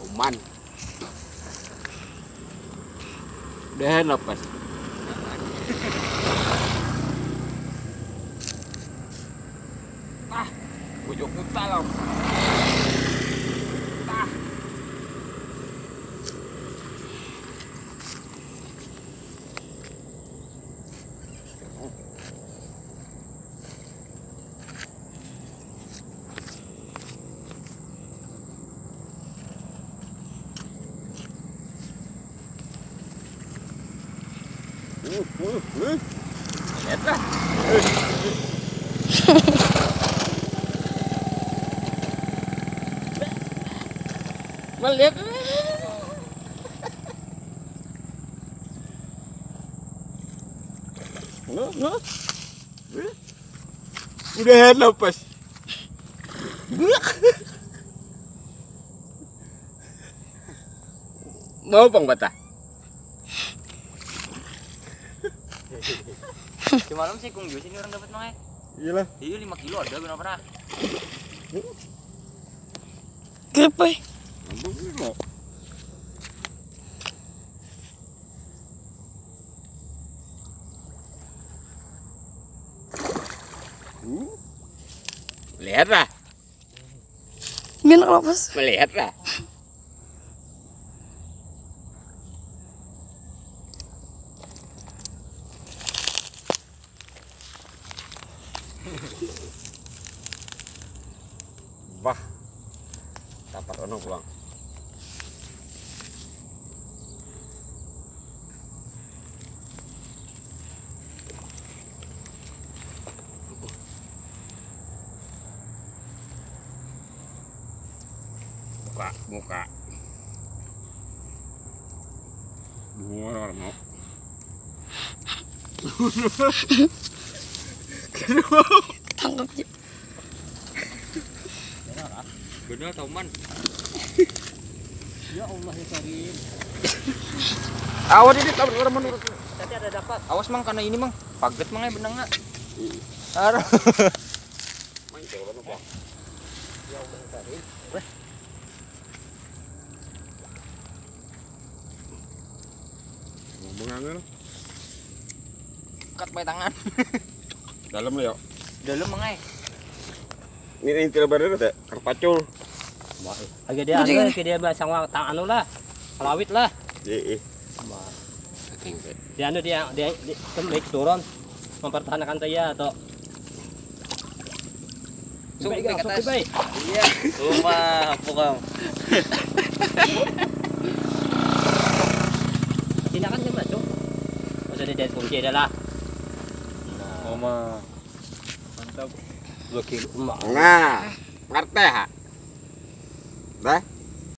Kuman. Udah lepas. Ah, bujuk utang. Ah. Lihat lah. Melihat. Udah lepas. Mau bang bata? Semalam sih kung sini orang dapat mang. Iyalah. Iya 5 kilo ada benar pernah. Kenapa? Lambung mau. Lihatlah. Gimana lepas? Melihatlah. Wah, dapat ono pulang. Muka. Dua orang mau. Tangkap aja. Benar tau man. Ya Allah ya Karim. Awas ini orang menurut. Tadi ada dapat. Awas mang karena ini mang. Paget mang benang nak. Aduh. Main coba bang. Ya Allah ya Karim. Ngomong angin. Kat pakai tangan. Dalam lo yuk. Dalam mang Ini tidak benar ada karpacul. Agak dia anu ke dia basang tang anu lah. Kalawit lah. Iya. Dia anu dia kembali turun mempertahankan saya atau Sumpah ke atas. Iya. Rumah pokok. Tindakan dia macam. Masa dia kunci dah lah. Oma. Mantap. 2 kilo emak. Nah, ngerti ha? Dah?